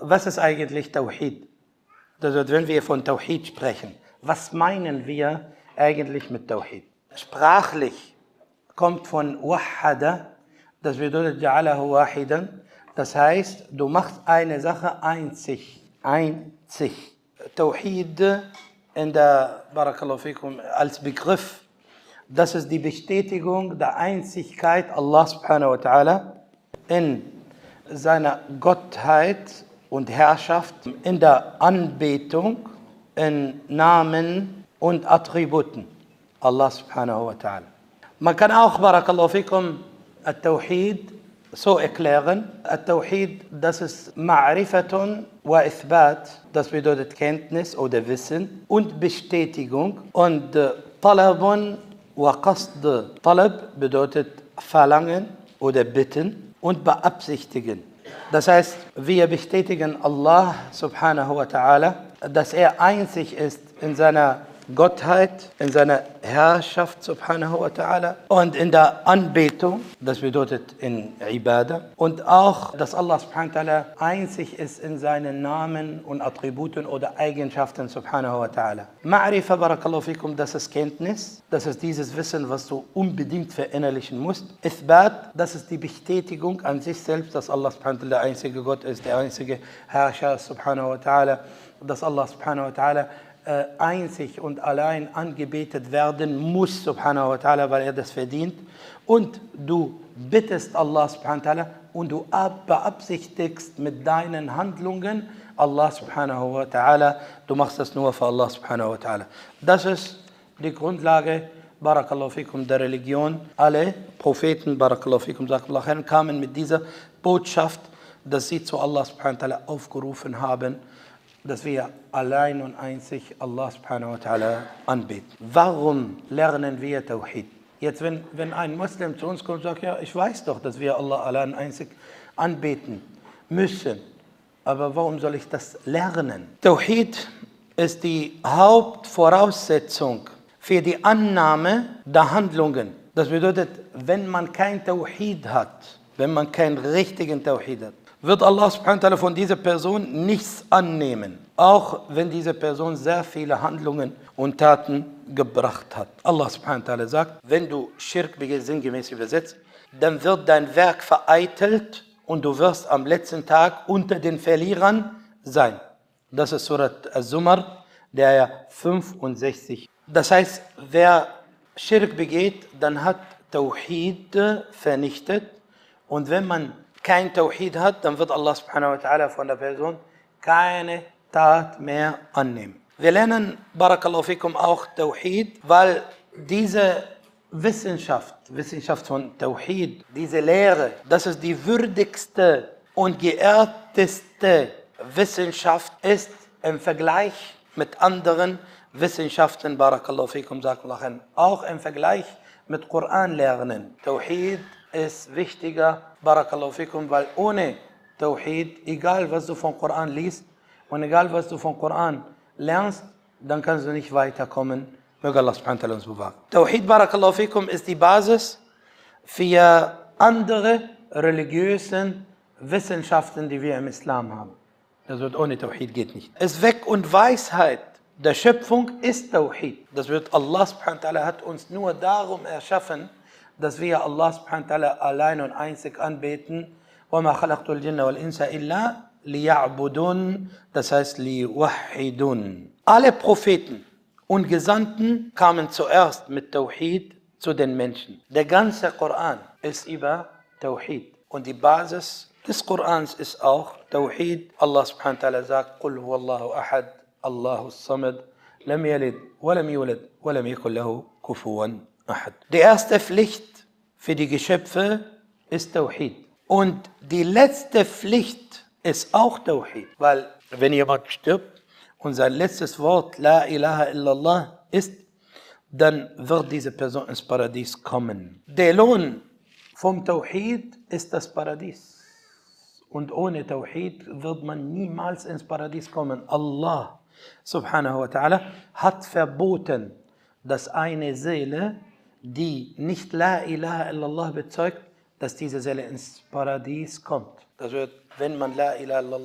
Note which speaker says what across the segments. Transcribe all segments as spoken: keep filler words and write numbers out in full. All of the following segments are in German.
Speaker 1: was ist eigentlich Tawhid? Also wenn wir von Tawhid sprechen, was meinen wir eigentlich mit Tawhid? Sprachlich kommt von Wahhada, das bedeutet Ja'alahu wahidan, das heißt, du machst eine Sache einzig, einzig. Tawhid in der, Barakallahu fikum, als Begriff, das ist die Bestätigung der Einzigkeit Allah subhanahu wa ta'ala in seiner Gottheit und Herrschaft, in der Anbetung, in Namen und Attributen Allah subhanahu wa ta'ala. Man kann auch, Barakallahu fikum, Al-Tawhid so erklären. Al-Tawhid, das ist Ma'rifatun wa Ithbat, das bedeutet Kenntnis oder Wissen und Bestätigung. Und Talabun wa Qasd, Talab bedeutet Verlangen oder Bitten und Beabsichtigen. Das heißt, wir bestätigen Allah subhanahu wa ta'ala, dass er einzig ist in seiner Gottheit, in seiner Herrschaft subhanahu wa ta'ala und in der Anbetung, das bedeutet in Ibadah, und auch, dass Allah subhanahu wa ta'ala einzig ist in seinen Namen und Attributen oder Eigenschaften subhanahu wa ta'ala. Ma'rifa, barakallahu fikum, das ist Kenntnis, das ist dieses Wissen, was du unbedingt verinnerlichen musst. Ithbat, das ist die Bestätigung an sich selbst, dass Allah subhanahu wa ta'ala der einzige Gott ist, der einzige Herrscher subhanahu wa ta'ala, dass Allah subhanahu wa ta'ala Äh, einzig und allein angebetet werden muss, subhanahu wa ta'ala, weil er das verdient. Und du bittest Allah subhanahu wa ta'ala und du beabsichtigst mit deinen Handlungen Allah subhanahu wa ta'ala. Du machst das nur für Allah subhanahu wa ta'ala. Das ist die Grundlage, barakallahu fikum, der Religion. Alle Propheten, barakallahu fikum, kamen mit dieser Botschaft, dass sie zu Allah subhanahu wa ta'ala aufgerufen haben, dass wir allein und einzig Allah subhanahu wa ta'ala anbeten. Warum lernen wir Tawhid? Jetzt, wenn, wenn ein Muslim zu uns kommt und sagt, ja, ich weiß doch, dass wir Allah allein und einzig anbeten müssen, aber warum soll ich das lernen? Tawhid ist die Hauptvoraussetzung für die Annahme der Handlungen. Das bedeutet, wenn man kein Tawhid hat, wenn man keinen richtigen Tawhid hat, wird Allah subhanahu wa ta'ala von dieser Person nichts annehmen, auch wenn diese Person sehr viele Handlungen und Taten gebracht hat. Allah subhanahu wa ta'ala sagt, wenn du Schirk begehst, sinngemäß übersetzt, dann wird dein Werk vereitelt und du wirst am letzten Tag unter den Verlierern sein. Das ist Surat Az-Zumar, der fünfundsechzig. Das heißt, wer Schirk begeht, dann hat Tawhid vernichtet, und wenn man kein Tawhid hat, dann wird Allah subhanahu wa ta'ala von der Person keine Tat mehr annehmen. Wir lernen, barakallahu fikum, auch Tawhid, weil diese Wissenschaft, Wissenschaft von Tawhid, diese Lehre, das ist die würdigste und geehrteste Wissenschaft ist im Vergleich mit anderen Wissenschaften, barakallahu fikum, auch im Vergleich mit Koran lernen. Tawhid ist wichtiger, barakallahu fikum, weil ohne Tawhid, egal was du vom Koran liest und egal was du vom Koran lernst, dann kannst du nicht weiterkommen. Möge Allah subhanahu wa ta'ala uns bewahren. Tawhid, barakallahu fikum, ist die Basis für andere religiösen Wissenschaften, die wir im Islam haben. Das wird ohne Tawhid geht nicht. Es Weg und Weisheit der Schöpfung ist Tawhid. Das wird Allah subhanahu wa ta'ala hat uns nur darum erschaffen, dass wir Allah subhanahu wa ta'ala allein und einzig anbeten. وَمَا خَلَقْتُ الْجِنَّ وَالْإِنسَ إِلَّا لِيَعْبُدُونَ, das heißt لِيُوَحِّدُونَ. Alle Propheten und Gesandten kamen zuerst mit Tawhid zu den Menschen. Der ganze Koran ist über Tawhid. Und die Basis des Korans ist auch Tawhid. Allah subhanahu wa ta'ala sagt, قُلْ هُوَ اللَّهُ أَحَدٌ اللَّهُ الصَّمَدُ لَمْ يَلِدْ وَلَمْ يُولَدْ وَلَمْ يَكُنْ لَهُ كُفُوًا أَحَدٌ. Die erste Pflicht für die Geschöpfe ist Tawhid. Und die letzte Pflicht ist auch Tawhid. Weil wenn jemand stirbt und sein letztes Wort La ilaha illallah ist, dann wird diese Person ins Paradies kommen. Der Lohn vom Tawhid ist das Paradies. Und ohne Tawhid wird man niemals ins Paradies kommen. Allah subhanahu wa ta'ala hat verboten, dass eine Seele, die nicht La ilaha illallah bezeugt, dass diese Seele ins Paradies kommt. Das wird, wenn man La ilaha illallah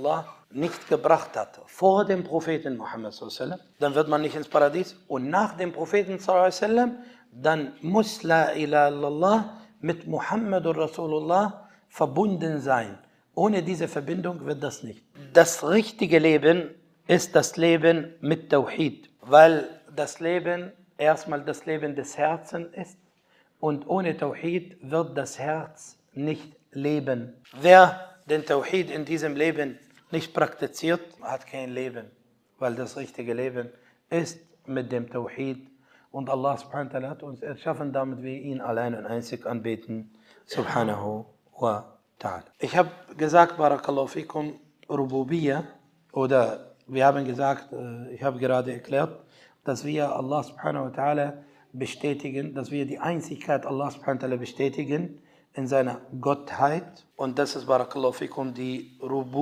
Speaker 1: nicht gebracht hat, vor dem Propheten Muhammad sallallahu alaihi wasallam, dann wird man nicht ins Paradies. Und nach dem Propheten sallallahu alaihi wasallam, dann muss La ilaha illallah mit Muhammadur Rasulullah verbunden sein. Ohne diese Verbindung wird das nicht. Das richtige Leben ist das Leben mit Tawhid, weil das Leben erstmal das Leben des Herzens ist und ohne Tawhid wird das Herz nicht leben. Wer den Tawhid in diesem Leben nicht praktiziert, hat kein Leben, weil das richtige Leben ist mit dem Tawhid. Und Allah subhanahu wa ta'ala hat uns erschaffen, damit wir ihn allein und einzig anbeten, subhanahu wa ta'ala. Ich habe gesagt, Barakallahu fikum, Rububiyya, oder wir haben gesagt, ich habe gerade erklärt, dass wir Allah subhanahu wa ta'ala bestätigen, dass wir die Einzigkeit Allah subhanahu wa ta'ala bestätigen in seiner Gottheit. Und das ist, Barakallahu fikum, die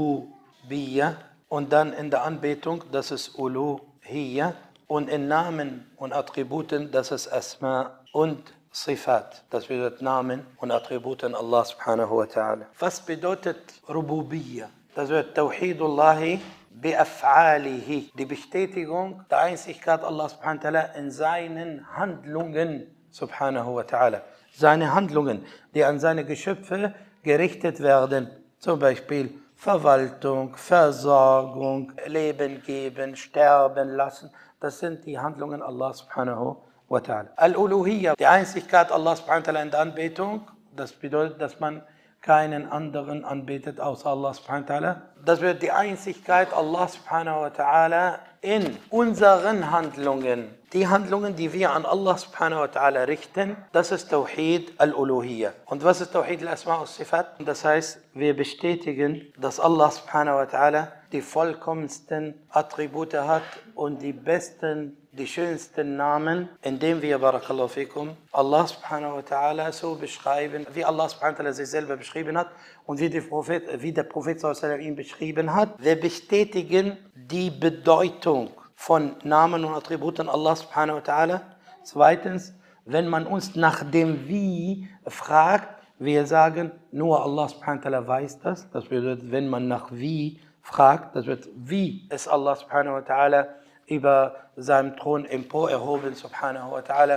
Speaker 1: Rububiyya. Und dann in der Anbetung, das ist Uluhiyya. Und in Namen und Attributen, das ist Asma und Sifat. Das bedeutet Namen und Attributen Allah subhanahu wa ta'ala. Was bedeutet Rububiyya? Das bedeutet Tawhidullahi bi'af'alihi. Die Bestätigung der Einzigkeit Allah subhanahu wa ta'ala in seinen Handlungen subhanahu wa ta'ala. Seine Handlungen, die an seine Geschöpfe gerichtet werden. Zum Beispiel Verwaltung, Versorgung, Leben geben, sterben lassen. Das sind die Handlungen Allah subhanahu wa ta'ala. Al-Uluhiyya, die Einzigkeit Allah subhanahu wa ta'ala in der Anbetung, das bedeutet, dass man keinen anderen anbetet außer Allah subhanahu wa ta'ala. Das bedeutet die Einzigkeit Allah subhanahu wa ta'ala in unseren Handlungen. Die Handlungen, die wir an Allah subhanahu wa ta'ala richten, das ist Tawhid al-Uluhiyya. Und was ist Tawhid al-Asma' wa Sifat? Das heißt, wir bestätigen, dass Allah subhanahu wa ta'ala die vollkommensten Attribute hat und die besten, die schönsten Namen, indem wir, Barakallahu fikum, Allah subhanahu wa ta'ala so beschreiben, wie Allah subhanahu wa ta'ala sich selber beschrieben hat und wie, die Prophet, wie der Prophet sallallahu alaihi wasallam ihn beschrieben hat. Wir bestätigen die Bedeutung von Namen und Attributen Allah subhanahu wa ta'ala. Zweitens, wenn man uns nach dem Wie fragt, wir sagen, nur Allah subhanahu wa ta'ala weiß das. Das bedeutet, wenn man nach Wie fragt, das wird, wie ist Allah subhanahu wa ta'ala über seinem Thron empor erhoben, subhanahu wa ta'ala.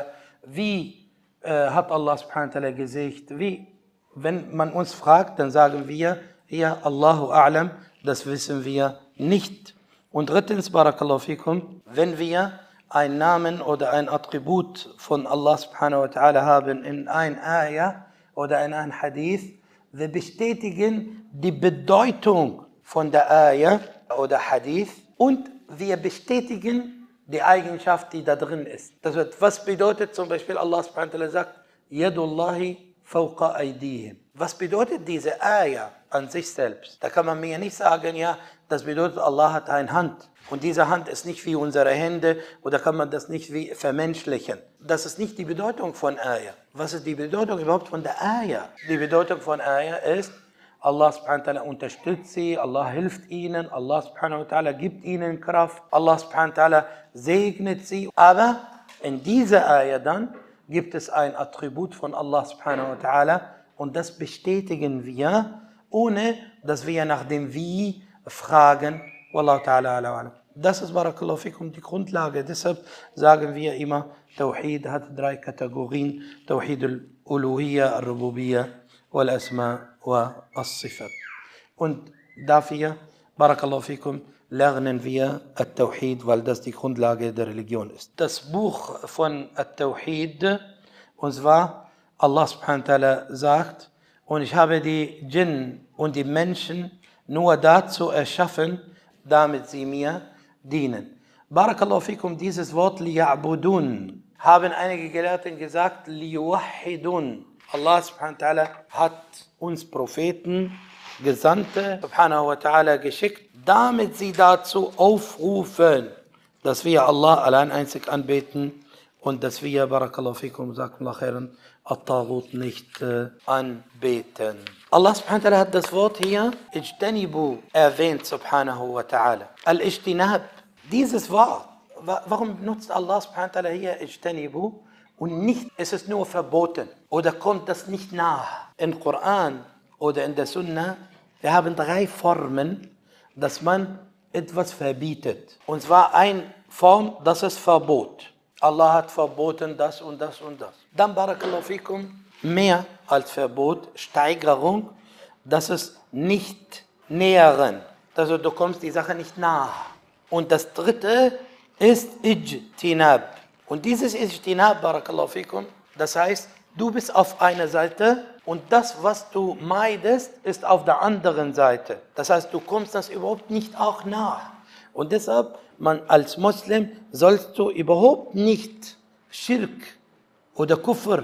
Speaker 1: Wie äh, hat Allah subhanahu wa ta'ala Gesicht? Wie? Wenn man uns fragt, dann sagen wir, ja, Allahu a'lam, das wissen wir nicht. Und drittens, Barakallahu fikum, wenn wir einen Namen oder ein Attribut von Allah subhanahu wa ta'ala haben in ein Ayah oder in ein Hadith, wir bestätigen die Bedeutung von der Ayah oder Hadith und wir bestätigen die Eigenschaft, die da drin ist. Das wird, was bedeutet zum Beispiel, Allah subhanahu wa ta'ala sagt, Yadullahi fawqa aydihim. Was bedeutet diese Ayah an sich selbst? Da kann man mir nicht sagen, ja, das bedeutet, Allah hat eine Hand. Und diese Hand ist nicht wie unsere Hände oder kann man das nicht wie vermenschlichen. Das ist nicht die Bedeutung von Ayah. Was ist die Bedeutung überhaupt von der Ayah? Die Bedeutung von Ayah ist, Allah subhanahu wa ta'ala unterstützt sie, Allah hilft ihnen, Allah subhanahu wa ta'ala gibt ihnen Kraft, Allah subhanahu wa ta'ala segnet sie. Aber in dieser Ayah dann gibt es ein Attribut von Allah subhanahu wa ta'ala und das bestätigen wir, ohne dass wir nach dem Wie fragen. Wallahu ta'ala ala alam. Das ist, Barakallahu fikum, die Grundlage. Deshalb sagen wir immer, Tawhid hat drei Kategorien. Tawhid al-Uluhiyya, al-Rububiyya, wal-Asma' wa as-Sifat. Und dafür, Barakallahu fikum, lernen wir At-Tawhid, weil das die Grundlage der Religion ist. Das Buch von At-Tawhid, und zwar Allah subhanahu wa ta'ala sagt, und ich habe die Djinn und die Menschen nur dazu erschaffen, damit sie mir dienen. Barakallahu fikum, dieses Wort liya'budun, haben einige Gelehrten gesagt, liyuwahhidun. Allah subhanahu wa ta'ala hat uns Propheten, Gesandte subhanahu wa ta'ala geschickt, damit sie dazu aufrufen, dass wir Allah allein einzig anbeten und dass wir, Barakallahu fikum, Jazakumullahu khairan, At-Taghut nicht äh, anbeten. Allah subhanahu wa ta'ala hat das Wort hier, Ijtanibu, erwähnt, subhanahu wa ta'ala. Al-Ijtinab, dieses Wort, wa warum benutzt Allah subhanahu wa ta'ala hier Ijtanibu und nicht, ist es nur verboten oder kommt das nicht nach? Im Koran oder in der Sunna, wir haben drei Formen, dass man etwas verbietet. Und zwar eine Form, das ist Verbot. Allah hat verboten das und das und das. Dann, Barakallahu fikum, mehr als Verbot, Steigerung, das ist nicht nähern. Also du kommst die Sache nicht nach. Und das dritte ist Ijtinab. Und dieses Ijtinab, Barakallahu fikum, das heißt, du bist auf einer Seite und das, was du meidest, ist auf der anderen Seite. Das heißt, du kommst das überhaupt nicht auch nach. Und deshalb, man als Muslim, sollst du überhaupt nicht Schirk oder Kufr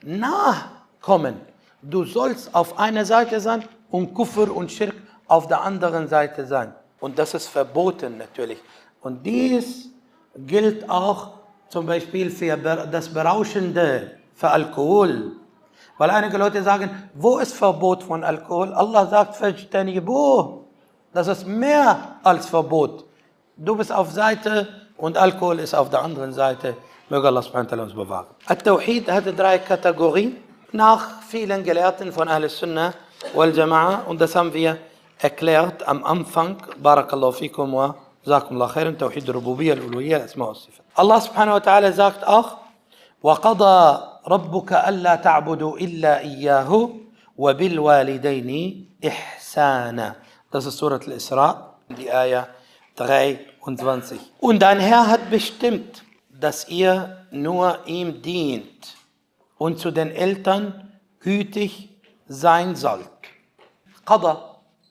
Speaker 1: nachkommen. Du sollst auf einer Seite sein und Kufr und Schirk auf der anderen Seite sein. Und das ist verboten natürlich. Und dies gilt auch zum Beispiel für das Berauschende, für Alkohol. Weil einige Leute sagen, wo ist Verbot von Alkohol? Allah sagt, fajtanibuh. Das ist mehr als Verbot. Du bist auf Seite und Alkohol ist auf der anderen Seite. Möge Allah subhanahu wa ta'ala uns bewahren. At-Tawhid hatte drei Kategorien nach vielen Gelehrten von Ahl Sunnah wal Jama'a. Und das haben wir erklärt am Anfang. Barakallahu fikum wa jazakumullahu khairan. Tawhid Rububiyyah, Al-Uluhiyyah, Asma wa Sifat. Allah subhanahu wa ta'ala sagt auch, وَقَضَى رَبُّكَ أَلَّا تَعْبُدُوا إِلَّا إِيَّاهُ وَبِالْوَالِدَيْنِ إِحْسَانًا. Das ist Surat Al-Isra, die Ayah dreiundzwanzig. Und dein Herr hat bestimmt, dass ihr nur ihm dient und zu den Eltern gütig sein sollt. Qada.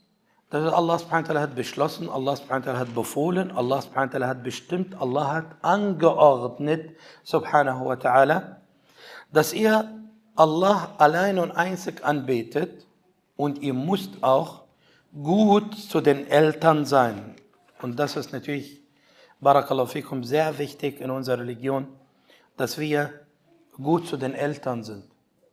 Speaker 1: Das ist Allah subhanahu wa ta'ala hat beschlossen, Allah subhanahu wa ta'ala hat befohlen, Allah subhanahu wa ta'ala hat bestimmt, Allah hat angeordnet, subhanahu wa ta'ala, dass ihr Allah allein und einzig anbetet und ihr müsst auch gut zu den Eltern sein. Und das ist natürlich, Barakallahu fikum, sehr wichtig in unserer Religion, dass wir gut zu den Eltern sind.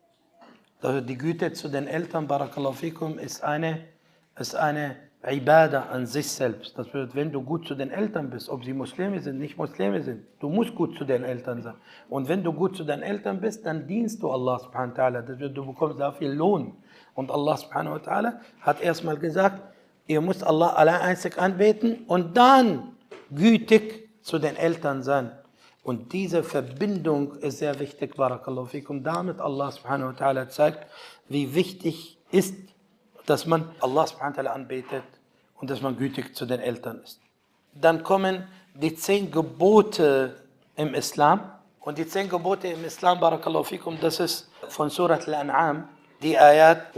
Speaker 1: Also die Güte zu den Eltern, Barakallahu fikum, ist eine ist eine Ibadah an sich selbst. Das bedeutet, wenn du gut zu den Eltern bist, ob sie Muslime sind, nicht Muslime sind, du musst gut zu den Eltern sein. Und wenn du gut zu den Eltern bist, dann dienst du Allah subhanahu wa ta'ala. Das bedeutet, du bekommst dafür Lohn. Und Allah subhanahu wa ta'ala hat erstmal gesagt, ihr müsst Allah allein einzig anbeten und dann gütig zu den Eltern sein. Und diese Verbindung ist sehr wichtig, Barakallahu fikum. Damit Allah subhanahu wa ta'ala zeigt, wie wichtig ist, dass man Allah subhanahu wa ta'ala anbetet und dass man gütig zu den Eltern ist. Dann kommen die zehn Gebote im Islam. Und die zehn Gebote im Islam, Barakallahu fikum, das ist von Surat Al-An'am, die Ayat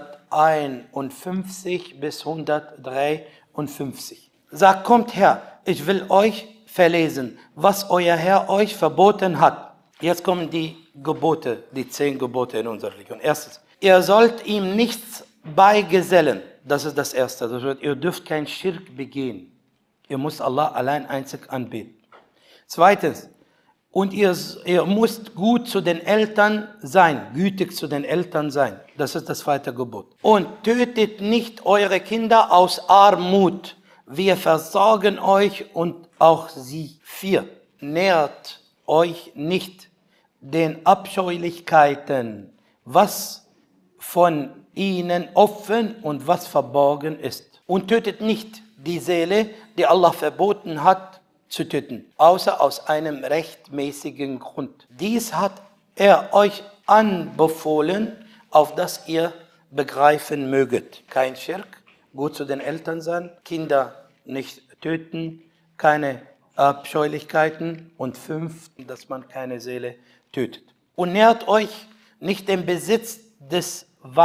Speaker 1: hunderteinundfünfzig bis hundertdreiundfünfzig. Sagt, kommt her, ich will euch verlesen, was euer Herr euch verboten hat. Jetzt kommen die Gebote, die zehn Gebote in unserer Religion. Erstens, ihr sollt ihm nichts beigesellen. Das ist das Erste. Das heißt, ihr dürft kein Schirk begehen. Ihr müsst Allah allein einzig anbeten. Zweitens, und ihr, ihr müsst gut zu den Eltern sein, gütig zu den Eltern sein. Das ist das zweite Gebot. Und tötet nicht eure Kinder aus Armut. Wir versorgen euch und auch sie. Vier, nährt euch nicht den Abscheulichkeiten, was von ihnen offen und was verborgen ist. Und tötet nicht die Seele, die Allah verboten hat zu töten, außer aus einem rechtmäßigen Grund. Dies hat er euch anbefohlen, auf das ihr begreifen möget. Kein Schirk, gut zu den Eltern sein, Kinder nicht töten, keine Abscheulichkeiten und fünf, dass man keine Seele tötet. Und nährt euch nicht dem Besitz des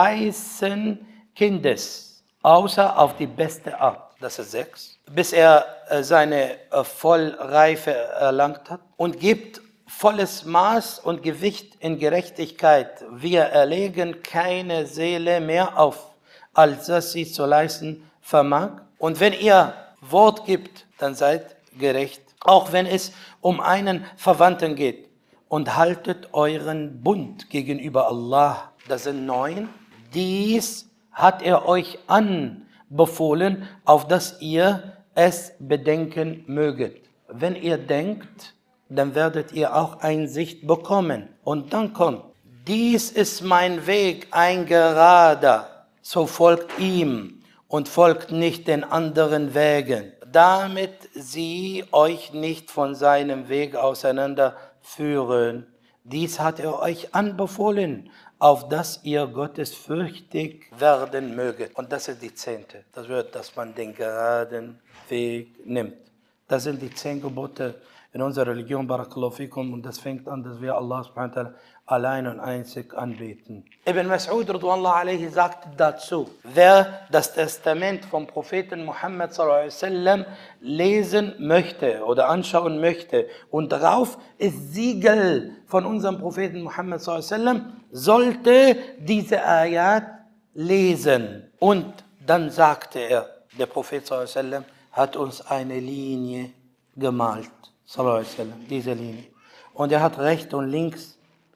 Speaker 1: weißen Kindes, außer auf die beste Art, das ist sechs, bis er äh, seine äh, Vollreife erlangt hat und gibt volles Maß und Gewicht in Gerechtigkeit. Wir erlegen keine Seele mehr auf, als dass sie zu leisten vermag. Und wenn ihr Wort gibt, dann seid gerecht, auch wenn es um einen Verwandten geht. Und haltet euren Bund gegenüber Allah. Das sind neun. Dies hat er euch anbefohlen, auf dass ihr es bedenken möget. Wenn ihr denkt, dann werdet ihr auch Einsicht bekommen. Und dann kommt, dies ist mein Weg, ein gerader, so folgt ihm und folgt nicht den anderen Wegen, damit sie euch nicht von seinem Weg auseinanderführen. Dies hat er euch anbefohlen, auf dass ihr gottesfürchtig werden möget. Und das ist die zehnte. Das wird, dass man den geraden Weg nimmt. Das sind die zehn Gebote in unserer Religion, Barakallahu fikum, und das fängt an, dass wir Allah subhanahu wa ta'ala allein und einzig anbeten. Ibn Mas'ud radhiyallahu alayhi sagt dazu, wer das Testament vom Propheten Muhammad sallallahu alaihi wasallam lesen möchte oder anschauen möchte und darauf ist Siegel von unserem Propheten Muhammad sallallahu alaihi wasallam, sollte diese Ayat lesen. Und dann sagte er, der Prophet sallallahu alaihi wasallam hat uns eine Linie gemalt, sallallahu alaihi wasallam, diese Linie. Und er hat rechts und links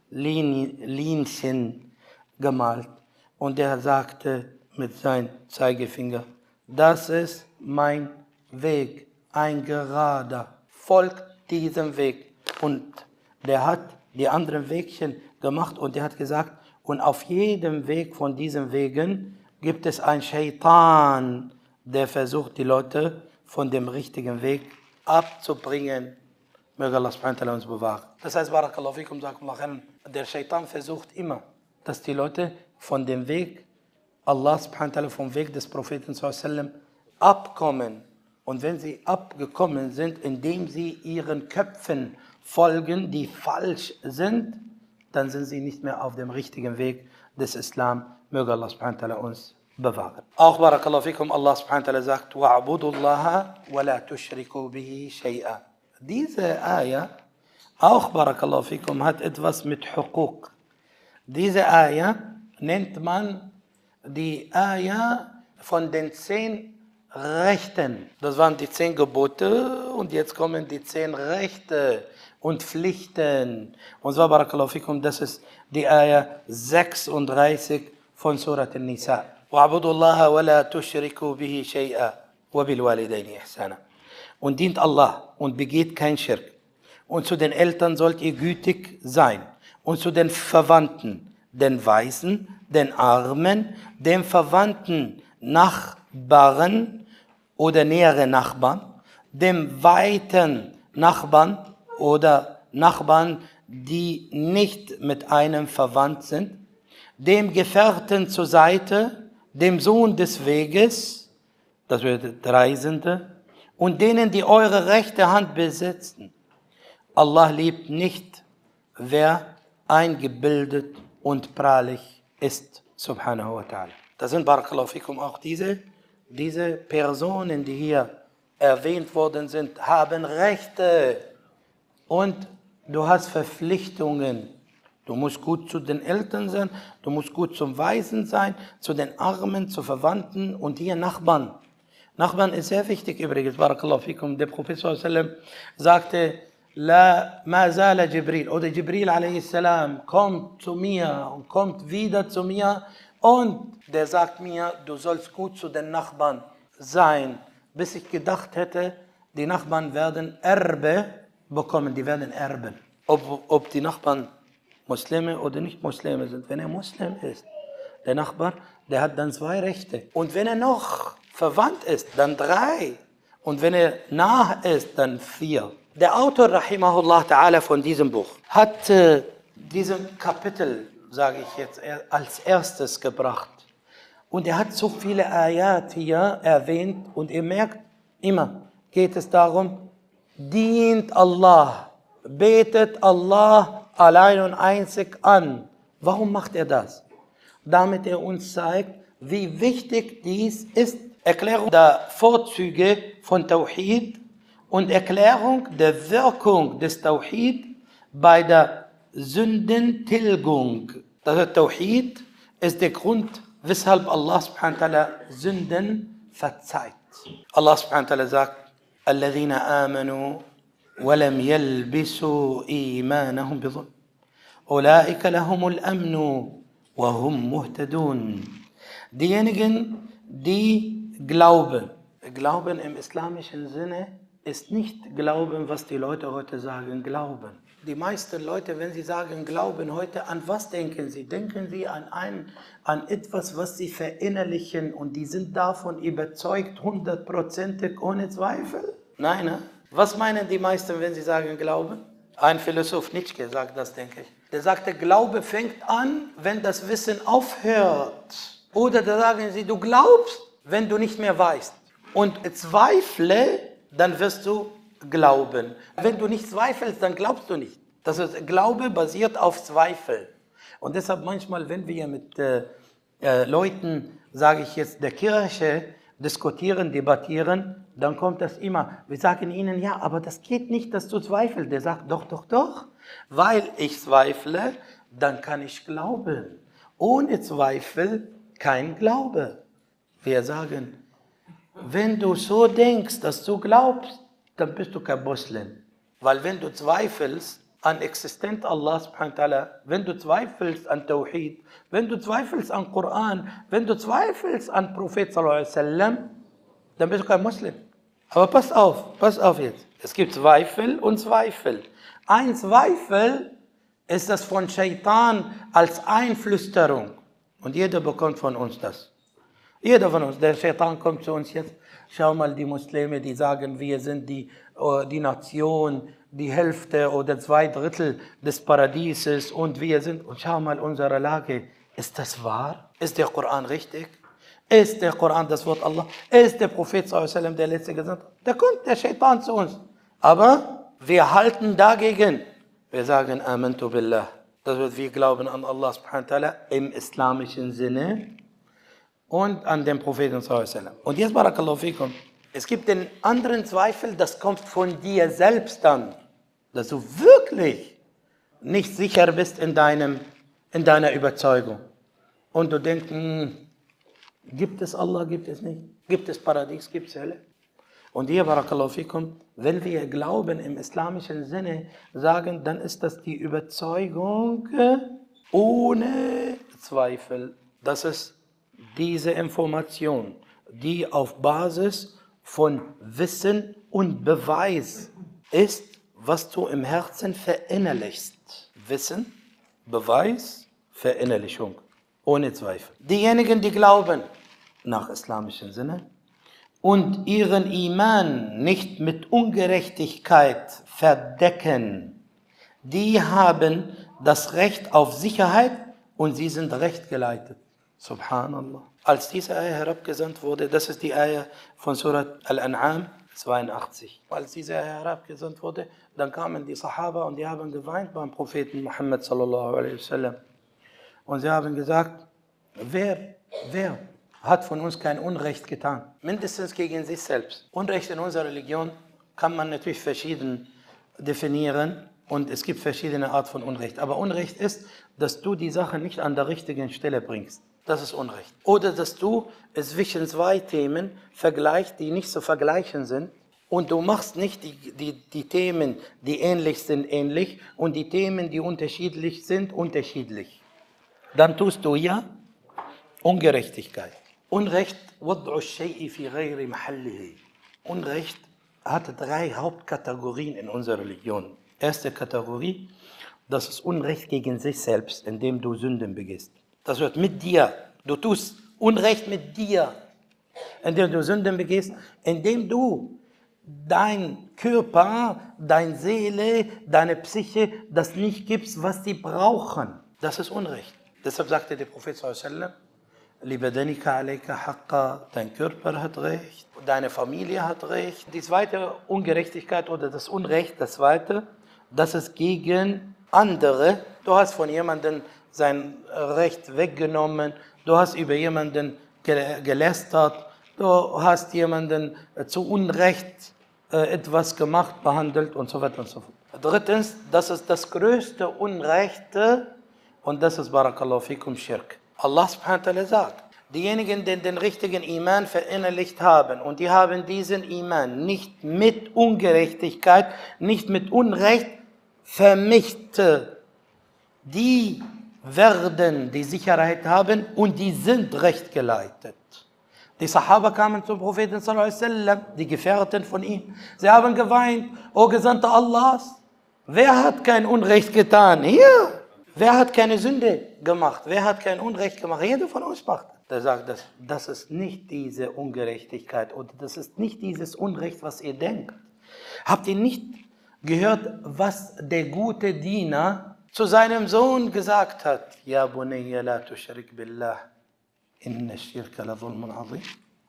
Speaker 1: Linien gemalt. Und er sagte mit seinem Zeigefinger, das ist mein Weg, ein gerader, folgt diesem Weg. Und der hat die anderen Wegchen gemacht und er hat gesagt, und auf jedem Weg von diesen Wegen gibt es einen Shaitan, der versucht, die Leute von dem richtigen Weg abzubringen. Möge Allah subhanahu wa ta'ala uns bewahren. Das heißt, Barakallahu fikum, der Shaitan versucht immer, dass die Leute von dem Weg, Allah subhanahu wa ta'ala, vom Weg des Propheten sallallahu alaihi wasallam abkommen. Und wenn sie abgekommen sind, indem sie ihren Köpfen folgen, die falsch sind, dann sind sie nicht mehr auf dem richtigen Weg des Islam. Möge Allah subhanahu wa ta'ala uns bewahren. Auch Barakallahu fikum, Allah subhanahu wa ta'ala sagt, وَعْبُدُوا اللَّهَ وَلَا تُشْرِكُوا بِهِ شَيْئًا. Diese Ayah, auch Barakallahu fikum, hat etwas mit Hukuk. Diese Ayah nennt man die Ayah von den zehn Rechten. Das waren die zehn Gebote und jetzt kommen die zehn Rechte und Pflichten. Und zwar Barakallahu fikum, das ist die Ayah sechsunddreißig von Surat An-Nisa. وَعْبُدُوا اللَّهَ وَلَا تُشْرِكُوا بِهِ شَيْئًا وَبِالْوَالِدَيْنِ إِحْسَانًا. Und dient Allah und begeht kein Schirk. Und zu den Eltern sollt ihr gütig sein. Und zu den Verwandten, den Weisen, den Armen, den Verwandten, Nachbarn oder nähere Nachbarn, dem weiten Nachbarn oder Nachbarn, die nicht mit einem verwandt sind, dem Gefährten zur Seite, dem Sohn des Weges, das bedeutet Reisende, und denen, die eure rechte Hand besitzen. Allah liebt nicht, wer eingebildet und prahlig ist, subhanahu wa ta'ala. Das sind, Barakallahu fikum, auch diese, diese Personen, die hier erwähnt worden sind, haben Rechte und du hast Verpflichtungen. Du musst gut zu den Eltern sein, du musst gut zum Weisen sein, zu den Armen, zu Verwandten und hier Nachbarn. Nachbarn ist sehr wichtig übrigens, Barakallahu fikum. Der Prophet sallallahu alaihi wasallam sagte, La ma zala Jibril, oder Jibril alaihi salam kommt zu mir und kommt wieder zu mir und der sagt mir, du sollst gut zu den Nachbarn sein, bis ich gedacht hätte, die Nachbarn werden Erbe bekommen, die werden erben. Ob, ob die Nachbarn Muslime oder nicht Muslime sind. Wenn er Muslim ist, der Nachbar, der hat dann zwei Rechte. Und wenn er noch verwandt ist, dann drei. Und wenn er nah ist, dann vier. Der Autor, rahimahullah ta'ala, von diesem Buch hat äh, diesen Kapitel, sage ich jetzt, als erstes gebracht. Und er hat so viele Ayat hier erwähnt und ihr merkt, immer geht es darum, dient Allah, betet Allah allein und einzig an. Warum macht er das? Damit er uns zeigt, wie wichtig dies ist. Erklärung der Vorzüge von Tawhid und Erklärung der Wirkung des Tawhid bei der Sündentilgung. Das Tawhid ist der Grund, weshalb Allah subhanahu wa ta'ala Sünden verzeiht. Allah subhanahu wa ta'ala sagt, الذين آمنوا ولم يلبسوا إيمانهم بظلم أولئك لهم الأمن وهم مهتدون. Diejenigen, die glauben. Glauben im islamischen Sinne ist nicht Glauben, was die Leute heute sagen, Glauben. Die meisten Leute, wenn sie sagen Glauben heute, an was denken sie? Denken sie an, ein, an etwas, was sie verinnerlichen und die sind davon überzeugt, hundertprozentig, ohne Zweifel? Nein, ne? Was meinen die meisten, wenn sie sagen Glauben? Ein Philosoph Nietzsche sagt das, denke ich. Der sagte, Glaube fängt an, wenn das Wissen aufhört. Oder da sagen sie, du glaubst, wenn du nicht mehr weißt. Und zweifle, dann wirst du glauben. Wenn du nicht zweifelst, dann glaubst du nicht. Das ist, Glaube basiert auf Zweifel. Und deshalb manchmal, wenn wir mit äh, äh, Leuten, sage ich jetzt, der Kirche diskutieren, debattieren, dann kommt das immer. Wir sagen ihnen, ja, aber das geht nicht, dass du zweifelst. Der sagt, doch, doch, doch. Weil ich zweifle, dann kann ich glauben. Ohne Zweifel kein Glaube. Wir sagen, wenn du so denkst, dass du glaubst, dann bist du kein Muslim. Weil wenn du zweifelst an Existenz Allah subhanahu wa ta'ala, wenn du zweifelst an Tawhid, wenn du zweifelst an Koran, wenn du zweifelst an Prophet sallallahu alaihi wasallam, dann bist du kein Muslim. Aber pass auf, pass auf jetzt. Es gibt Zweifel und Zweifel. Ein Zweifel ist das von Shaitan als Einflüsterung. Und jeder bekommt von uns das. Jeder von uns, der Shaitan kommt zu uns jetzt, schau mal die Muslime, die sagen, wir sind die, die Nation, die Hälfte oder zwei Drittel des Paradieses und wir sind, und schau mal unsere Lage. Ist das wahr? Ist der Koran richtig? Ist der Koran das Wort Allah? Ist der Prophet sallallahu alaihi wasallam der Letzte gesandt? Da kommt der Shaitan zu uns. Aber wir halten dagegen. Wir sagen Amantu Billah. Das wird, wir glauben an Allah subhanahu wa ta'ala im islamischen Sinne und an den Propheten sallallahu alaihi wasallam. Und jetzt barakallahu fikum. Es gibt den anderen Zweifel, das kommt von dir selbst dann, dass du wirklich nicht sicher bist in, deinem, in deiner Überzeugung. Und du denkst, hm, gibt es Allah, gibt es nicht? Gibt es Paradies, gibt es Hölle? Und hier, barakallahu fikum, wenn wir Glauben im islamischen Sinne sagen, dann ist das die Überzeugung ohne Zweifel. Das ist diese Information, die auf Basis von Wissen und Beweis ist, was du im Herzen verinnerlichst. Wissen, Beweis, Verinnerlichung, ohne Zweifel. Diejenigen, die glauben, nach islamischem Sinne, und ihren Iman nicht mit Ungerechtigkeit verdecken, die haben das Recht auf Sicherheit und sie sind rechtgeleitet. Subhanallah. Als diese Ayah herabgesandt wurde, das ist die Ayah von Surat Al-An'am zweiundachtzig. Als diese Ayah herabgesandt wurde, dann kamen die Sahaba und die haben geweint beim Propheten Muhammad sallallahu alaihi wasallam. Und sie haben gesagt, wer, wer hat von uns kein Unrecht getan? Mindestens gegen sich selbst. Unrecht in unserer Religion kann man natürlich verschieden definieren und es gibt verschiedene Arten von Unrecht. Aber Unrecht ist, dass du die Sache nicht an der richtigen Stelle bringst. Das ist Unrecht. Oder dass du es zwischen zwei Themen vergleichst, die nicht zu vergleichen sind. Und du machst nicht die, die, die Themen, die ähnlich sind, ähnlich und die Themen, die unterschiedlich sind, unterschiedlich. Dann tust du ja Ungerechtigkeit. Unrecht, Unrecht hat drei Hauptkategorien in unserer Religion. Erste Kategorie, das ist Unrecht gegen sich selbst, indem du Sünden begehst. Das wird mit dir. Du tust Unrecht mit dir, indem du Sünden begehst, indem du dein Körper, deine Seele, deine Psyche das nicht gibst, was sie brauchen. Das ist Unrecht. Deshalb sagte der Prophet sallallahu alaihi wasallam, Libadanika alayka haqqa, dein Körper hat Recht, deine Familie hat Recht. Die zweite Ungerechtigkeit oder das Unrecht, das zweite, das ist gegen andere. Du hast von jemandem sein Recht weggenommen, du hast über jemanden gelästert, du hast jemanden zu Unrecht etwas gemacht, behandelt und so weiter und so fort. Drittens, das ist das größte Unrecht und das ist Barakallahu fikum Schirk. Allah subhanahu wa ta'ala sagt, diejenigen, die den richtigen Iman verinnerlicht haben und die haben diesen Iman nicht mit Ungerechtigkeit, nicht mit Unrecht vermischt, die werden die Sicherheit haben und die sind rechtgeleitet. Die Sahaba kamen zum Propheten sallallahu alaihi wasallam, die Gefährten von ihm. Sie haben geweint, O Gesandter Allahs, Wer hat kein Unrecht getan? Hier. Wer hat keine Sünde gemacht? Wer hat kein Unrecht gemacht? Jeder von uns macht. Der sagt, das, das ist nicht diese Ungerechtigkeit oder das ist nicht dieses Unrecht, was ihr denkt. Habt ihr nicht gehört, was der gute Diener zu seinem Sohn gesagt hat? Ja, bunayya la tushrik billah, inna ash-shirka la dhulmun azim.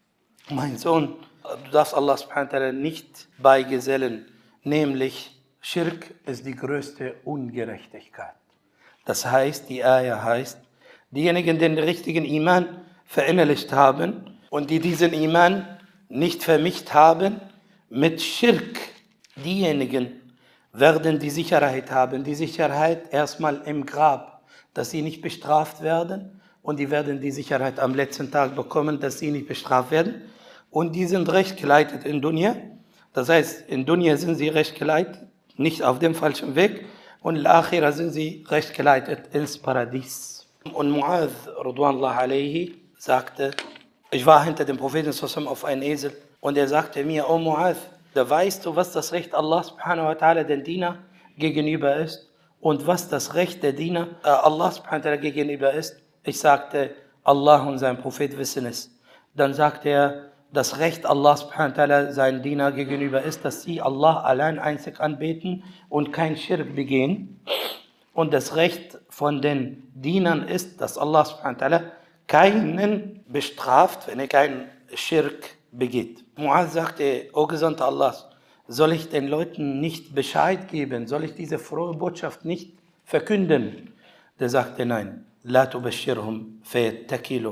Speaker 1: Mein Sohn, du darfst Allah subhanahu wa ta'ala nicht beigesellen, nämlich Schirk ist die größte Ungerechtigkeit. Das heißt, die Ayah heißt, diejenigen, die den richtigen Iman verinnerlicht haben und die diesen Iman nicht vermischt haben mit Schirk, diejenigen werden die Sicherheit haben, die Sicherheit erstmal im Grab, dass sie nicht bestraft werden und die werden die Sicherheit am letzten Tag bekommen, dass sie nicht bestraft werden und die sind recht geleitet in Dunya, das heißt, in Dunya sind sie recht geleitet, nicht auf dem falschen Weg und in Akhira sind sie recht geleitet ins Paradies. Und Mu'adh, Ridwanullah alayhi, sagte, ich war hinter dem Propheten auf einem Esel und er sagte mir, oh Mu'adh, da weißt du, was das Recht Allah subhanahu wa ta'ala den Diener gegenüber ist und was das Recht der Diener äh, Allah subhanahu wa ta'ala gegenüber ist? Ich sagte, Allah und sein Prophet wissen es. Dann sagte er, das Recht Allah subhanahu wa ta'ala seinen Diener gegenüber ist, dass sie Allah allein einzig anbeten und kein Schirk begehen. Und das Recht von den Dienern ist, dass Allah subhanahu wa ta'ala keinen bestraft, wenn er keinen Schirk begeht. Mu'adh sagte, o Gesandter Allahs, soll ich den Leuten nicht Bescheid geben? Soll ich diese frohe Botschaft nicht verkünden? Der sagte, nein, la tubashirhum fayattakilu.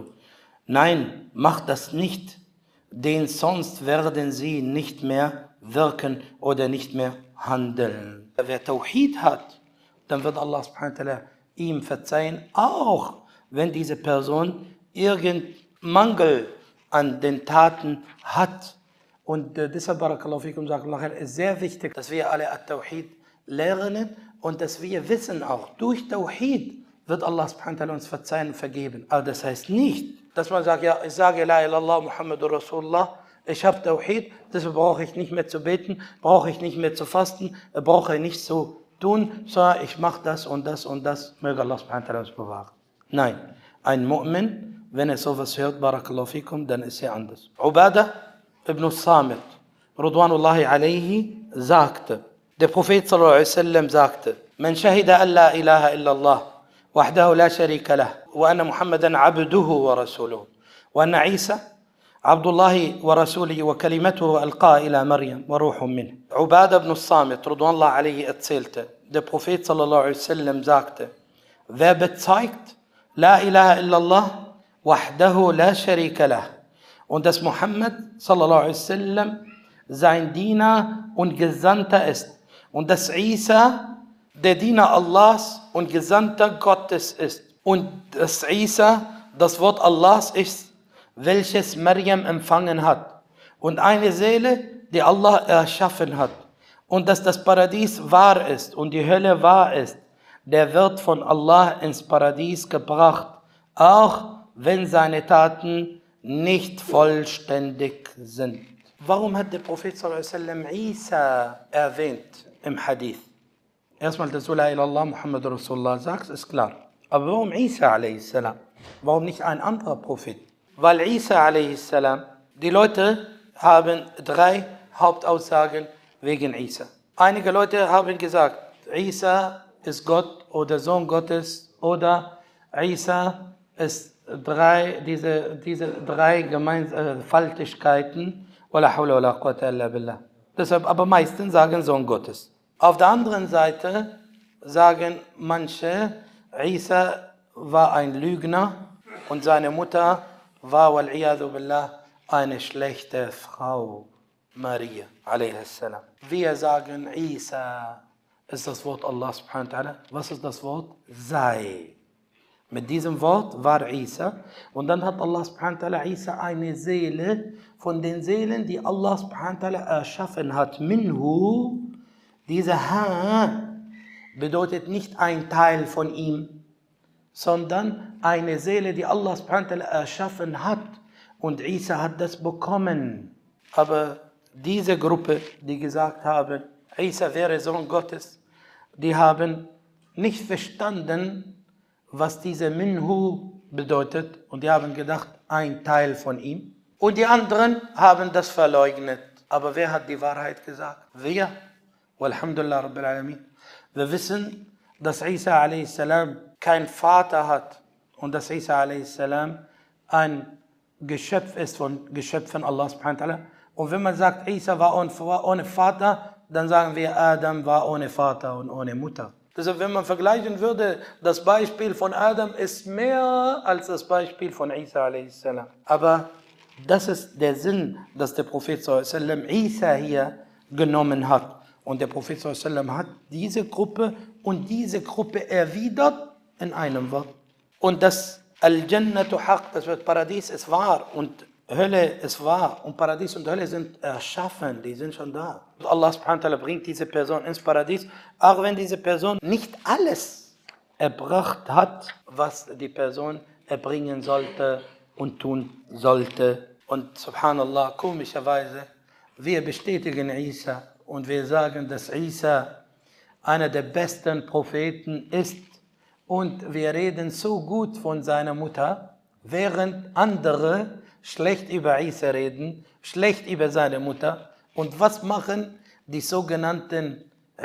Speaker 1: Nein, mach das nicht, denn sonst werden sie nicht mehr wirken oder nicht mehr handeln. Wer Tawhid hat, dann wird Allah subhanahu wa ta'ala ihm verzeihen, auch wenn diese Person irgendeinen Mangel an den Taten hat. Und äh, deshalb, barakallahu fikum, ist sehr wichtig, dass wir alle At-Tawhid lernen und dass wir wissen auch, durch Tawhid wird Allah subhanahu wa ta'ala uns verzeihen und vergeben. Aber das heißt nicht, dass man sagt, ja, ich sage La ilallah Muhammadur Rasulullah, ich habe Tawhid, deshalb brauche ich nicht mehr zu beten, brauche ich nicht mehr zu fasten, brauche ich nicht zu tun, sondern ich mache das und das und das, möge Allah subhanahu wa ta'ala uns bewahren. Nein, ein Mu'min, wenn er sowas hört, barakallahu fikum, dann ist er anders. Ubadah ibn Samit, Ridwanullahi alayhi, sagte, der Prophet sallallahu alaihi wasallam sagte, man shahida an la ilaha illallah, وحده لا شريك له وأن محمدا عبده ورسوله وأن عيسى عبد الله ورسوله وكلمته ألقاها إلى مريم وروح منه. Ubadah ibn Samit, Ridwanullah alayhi, erzählte, der Prophet sallallahu alaihi wasallam sagte, wer bezeugt La ilaha illallah wahdahu la sharika lah und dass Muhammad sallallahu alaihi wasallam sein Diener und Gesandter ist und dass Isa der Diener Allahs und Gesandter Gottes ist und dass Isa das Wort Allahs ist, welches Maryam empfangen hat und eine Seele, die Allah erschaffen hat und dass das Paradies wahr ist und die Hölle wahr ist, der wird von Allah ins Paradies gebracht, auch wenn seine Taten nicht vollständig sind. Warum hat der Prophet sallallahu alaihi wasallam Isa erwähnt im Hadith? Erstmal, dass du La ilallah Muhammad Rasulullah sagst, ist klar. Aber warum Isa a.s.? Warum nicht ein anderer Prophet? Weil Isa a.s., die Leute haben drei Hauptaussagen wegen Isa. Einige Leute haben gesagt, Isa ist Gott oder Sohn Gottes oder Isa ist drei, diese, diese drei Gemeinfaltigkeiten. Wala hawla wala quwwata illa billah. Deshalb aber meistens sagen Sohn Gottes. Auf der anderen Seite sagen manche, Isa war ein Lügner und seine Mutter war, wal-iyadu billah, eine schlechte Frau, Maria, a.s. Wir sagen, Isa ist das Wort Allah subhanahu wa ta'ala. Was ist das Wort? Sei. Mit diesem Wort war Isa und dann hat Allah subhanahu wa ta'ala Isa eine Seele von den Seelen, die Allah subhanahu wa ta'ala erschaffen hat. Minhu. Diese Ha bedeutet nicht ein Teil von ihm, sondern eine Seele, die Allah subhanahu wa ta'ala erschaffen hat. Und Isa hat das bekommen. Aber diese Gruppe, die gesagt haben, Isa wäre Sohn Gottes, die haben nicht verstanden, was diese Minhu bedeutet. Und die haben gedacht, ein Teil von ihm. Und die anderen haben das verleugnet. Aber wer hat die Wahrheit gesagt? Wir. Walhamdulillah Rabbil Alamin. Wir wissen, dass Isa a s. keinen Vater hat und dass Isa a s. ein Geschöpf ist von Geschöpfen Allah subhanahu wa ta'ala. Und wenn man sagt, Isa war ohne Vater, dann sagen wir, Adam war ohne Vater und ohne Mutter. Deshalb, wenn man vergleichen würde, das Beispiel von Adam ist mehr als das Beispiel von Isa a s. Aber das ist der Sinn, dass der Prophet sallallahu alaihi wasallam Isa hier genommen hat. Und der Prophet sallallahu alaihi wasallam hat diese Gruppe und diese Gruppe erwidert in einem Wort. Und das Al-Jannatu Haq, das wird Paradies, ist wahr und Hölle ist wahr. Und Paradies und Hölle sind erschaffen, die sind schon da. Und Allah subhanahu wa ta'ala bringt diese Person ins Paradies, auch wenn diese Person nicht alles erbracht hat, was die Person erbringen sollte und tun sollte. Und subhanallah, komischerweise, wir bestätigen Isa und wir sagen, dass Isa einer der besten Propheten ist. Und wir reden so gut von seiner Mutter, während andere schlecht über Isa reden, schlecht über seine Mutter. Und was machen die sogenannten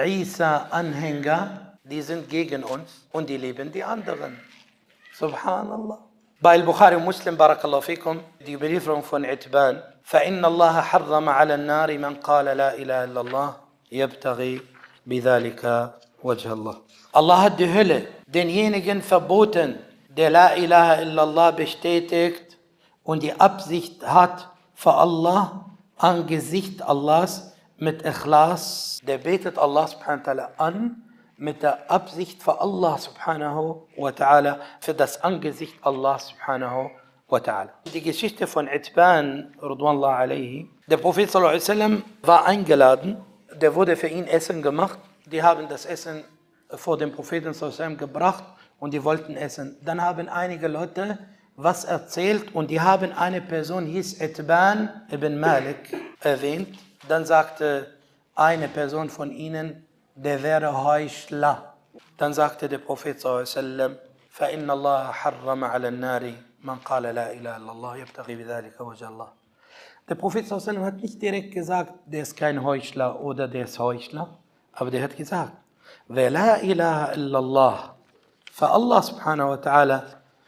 Speaker 1: Isa-Anhänger? Die sind gegen uns und die lieben die anderen. Subhanallah. Bei Al-Bukhari und Muslim, barakallahu fikum, die Überlieferung von Itban, فَإِنَّ اللَّهَ حَرَّمَ عَلَى النَّارِ مَنْ قَالَ لَا إِلَهَ إِلَّا اللَّهِ يَبْتَغِي بِذَلِكَ وَجْهَ اللَّهِ. Allah hat die Hölle denjenigen verboten, der La ilaha illallah bestätigt und die Absicht hat für Allah, angesichts Allahs mit Ikhlas, der betet Allah subhanahu wa ta'ala an, mit der Absicht für Allah subhanahu wa ta'ala, für das Angesicht Allah subhanahu wa ta'ala. Die Geschichte von Itban, Ridwanullah alayhi, der Prophet sallallahu alaihi wasallam war eingeladen, der wurde für ihn Essen gemacht, die haben das Essen vor dem Propheten sallallahu alaihi wasallam gebracht und die wollten essen. Dann haben einige Leute was erzählt und die haben eine Person, hieß Itban ibn Malik, erwähnt. Dann sagte eine Person von ihnen, der wäre Heuchler. Dann sagte der Prophet sallallahu alaihi wasallam, فَإِنَّ اللَّهَ حَرَّمَ عَلَى النَّارِ مَنْ قَالَ لَا إِلَهَ إِلَّا اللَّهِ يَبْتَغِي بِذَلِكَ وَجْهَ اللَّهِ. Der Prophet sallallahu alaihi wasallam hat nicht direkt gesagt, der ist kein Heuchler oder der ist Heuchler, aber der hat gesagt, wer La ilaha illallah für Allah subhanahu wa ta'ala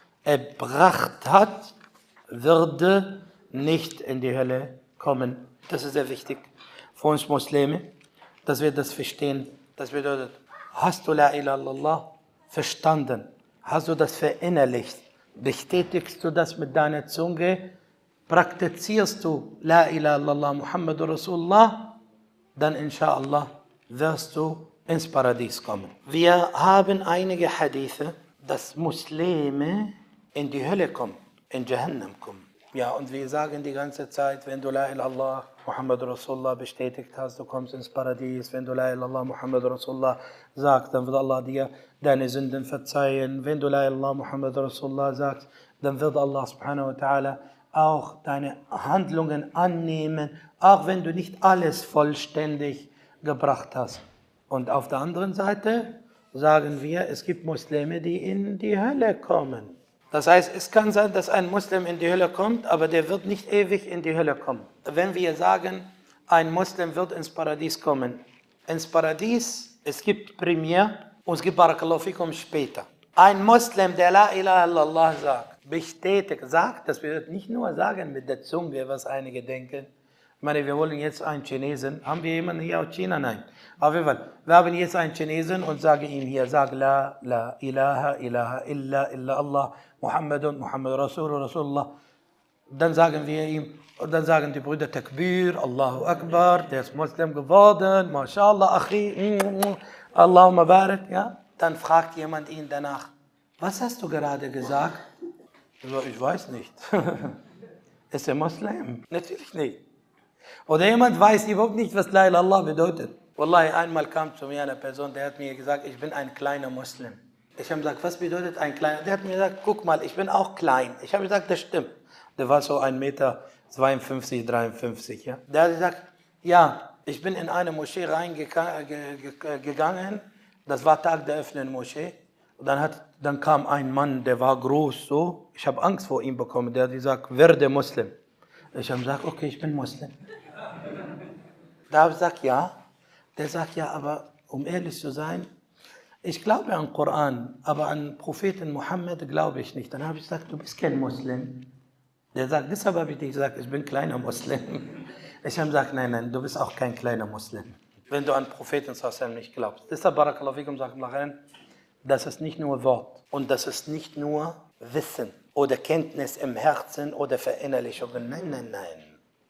Speaker 1: erbracht hat, würde nicht in die Hölle kommen. Das ist sehr wichtig für uns Muslime, dass wir das verstehen. Das bedeutet, hast du La ilaha illallah verstanden? Hast du das verinnerlicht? Bestätigst du das mit deiner Zunge? Praktizierst du La ilaha illallah Muhammadur Rasulullah? Dann inshallah wirst du ins Paradies kommen. Wir haben einige Hadithe, dass Muslime in die Hölle kommen, in Jahannam kommen. Ja, und wir sagen die ganze Zeit, wenn du La ilaha illallah Muhammad Rasulullah bestätigt hast, du kommst ins Paradies. Wenn du La ilaha illallah Muhammad Rasulullah sagst, dann wird Allah dir deine Sünden verzeihen. Wenn du La ilaha illallah Muhammad Rasulullah sagst, dann wird Allah subhanahu wa ta'ala auch deine Handlungen annehmen, auch wenn du nicht alles vollständig gebracht hast. Und auf der anderen Seite sagen wir, es gibt Muslime, die in die Hölle kommen. Das heißt, es kann sein, dass ein Muslim in die Hölle kommt, aber der wird nicht ewig in die Hölle kommen. Wenn wir sagen, ein Muslim wird ins Paradies kommen, ins Paradies, es gibt Premier und es gibt Barakallahu fikum später. Ein Muslim, der La ilaha illallah sagt, bestätigt, sagt, das wir nicht nur sagen mit der Zunge, was einige denken. Ich meine, wir wollen jetzt einen Chinesen. Haben wir jemanden hier aus China? Nein. Auf jeden Fall. Wir haben jetzt einen Chinesen und sagen ihm hier, sag La, La, ilaha, ilaha, illa, illa Allah, Muhammadun, Muhammad Rasul, Rasulullah. Dann sagen wir ihm, und dann sagen die Brüder Takbir, Allahu Akbar, der ist Muslim geworden, MashaAllah, Achi, Allahumma barak, ja. Dann fragt jemand ihn danach, was hast du gerade gesagt? So, ich weiß nicht. Ist er Muslim? Natürlich nicht. Oder jemand weiß überhaupt nicht, was La ilaha illallah bedeutet. Wallahi, einmal kam zu mir eine Person, der hat mir gesagt, ich bin ein kleiner Muslim. Ich habe gesagt, was bedeutet ein kleiner? Der hat mir gesagt, guck mal, ich bin auch klein. Ich habe gesagt, das stimmt. Der war so ein Meter zweiundfünfzig, dreiundfünfzig. Ja? Der hat gesagt, ja, ich bin in eine Moschee reingegangen Das war Tag der offenen Moschee. Und dann, hat, dann kam ein Mann, der war groß so. Ich habe Angst vor ihm bekommen. Der hat gesagt, werde Muslim. Ich habe gesagt, okay, ich bin Muslim. Da habe ich gesagt, ja. Der sagt, ja, aber um ehrlich zu sein, ich glaube an den Koran, aber an Propheten Mohammed glaube ich nicht. Dann habe ich gesagt, du bist kein Muslim. Der sagt, deshalb habe ich dir gesagt, ich bin kleiner Muslim. Ich habe gesagt, nein, nein, du bist auch kein kleiner Muslim, wenn du an Propheten nicht glaubst. Deshalb, Barakallahu fikum, sagt man, das ist nicht nur Wort und das ist nicht nur Wissen oder Kenntnis im Herzen oder Verinnerlichungen. Nein, nein, nein.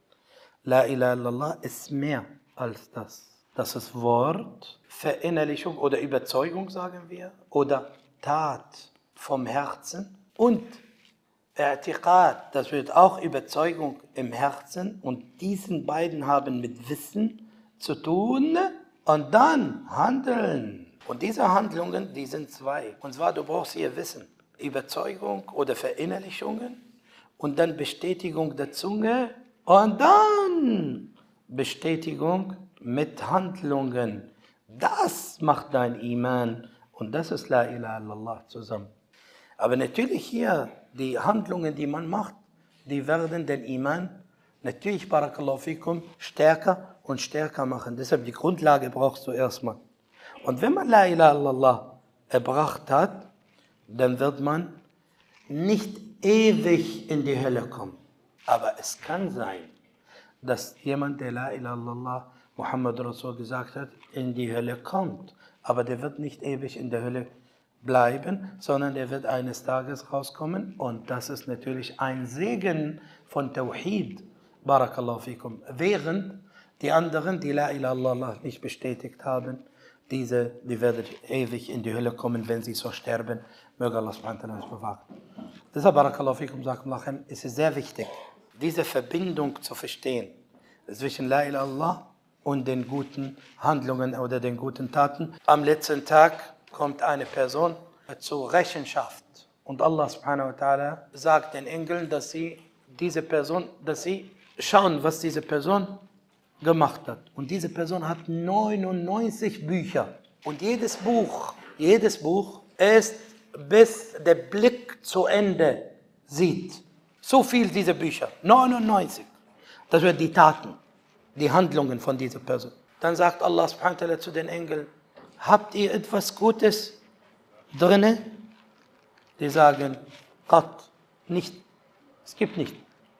Speaker 1: La ilaha illallah ist mehr als das. Das ist Wort, Verinnerlichung oder Überzeugung, sagen wir, oder Tat vom Herzen und I'tiqad, das wird auch Überzeugung im Herzen und diesen beiden haben mit Wissen zu tun und dann Handeln. Und diese Handlungen, die sind zwei. Und zwar, du brauchst hier Wissen, Überzeugung oder Verinnerlichungen und dann Bestätigung der Zunge und dann Bestätigung mit Handlungen. Das macht dein Iman und das ist La ilaha illallah zusammen. Aber natürlich hier, die Handlungen, die man macht, die werden den Iman natürlich, Barakallahu fikum, stärker und stärker machen. Deshalb die Grundlage brauchst du erstmal. Und wenn man La ilaha illallah erbracht hat, dann wird man nicht ewig in die Hölle kommen. Aber es kann sein, dass jemand, der La ilaha illallah Muhammad Rasul gesagt hat, in die Hölle kommt. Aber der wird nicht ewig in der Hölle bleiben, sondern er wird eines Tages rauskommen. Und das ist natürlich ein Segen von Tawhid, Barakallahu fikum. Während die anderen, die La ilaha illallah nicht bestätigt haben, diese, die werden ewig in die Hölle kommen, wenn sie so sterben. Möge Allah subhanahu wa ta'ala uns bewahren. Deshalb, Barakallahu fikum, sagt man, es ist sehr wichtig, diese Verbindung zu verstehen zwischen La ilaha illallah und den guten Handlungen oder den guten Taten. Am letzten Tag kommt eine Person zur Rechenschaft. Und Allah subhanahu wa ta'ala sagt den Engeln, dass sie diese Person, dass sie schauen, was diese Person gemacht hat. Und diese Person hat neunundneunzig Bücher. Und jedes Buch, jedes Buch ist, bis der Blick zu Ende sieht. So viel diese Bücher, neunundneunzig. Das sind die Taten, die Handlungen von dieser Person. Dann sagt Allah subhanahu wa ta'ala zu den Engeln, habt ihr etwas Gutes drinne? Die sagen, Gott, nicht. Es gibt nicht.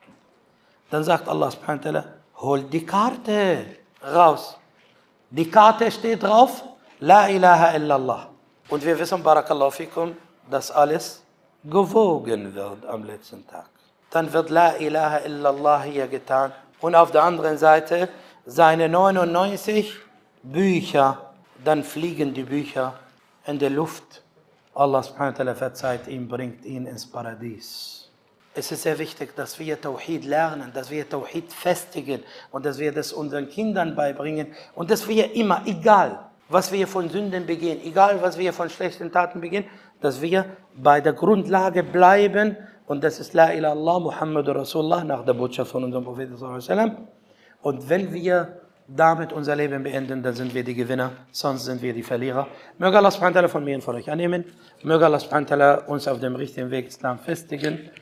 Speaker 1: Dann sagt Allah subhanahu wa ta'ala, hol die Karte raus. Die Karte steht drauf, La ilaha illallah. Und wir wissen, Barakallahu fikum, dass alles gewogen wird am letzten Tag. Dann wird La ilaha illallah hier getan. Und auf der anderen Seite seine neunundneunzig Bücher. Dann fliegen die Bücher in der Luft. Allah subhanahu wa ta'ala verzeiht ihn, bringt ihn ins Paradies. Es ist sehr wichtig, dass wir Tawhid lernen, dass wir Tawhid festigen und dass wir das unseren Kindern beibringen und dass wir immer, egal was wir von Sünden begehen, egal was wir von schlechten Taten begehen, dass wir bei der Grundlage bleiben und das ist La ilaha illallah Muhammadur Rasulullah nach der Botschaft von unserem Propheten sallallahu alaihi wasallam. Und wenn wir damit unser Leben beenden, dann sind wir die Gewinner, sonst sind wir die Verlierer. Möge Allah subhanahu wa ta'ala von mir und von euch annehmen. Möge Allah subhanahu wa ta'ala uns auf dem richtigen Weg Islam festigen.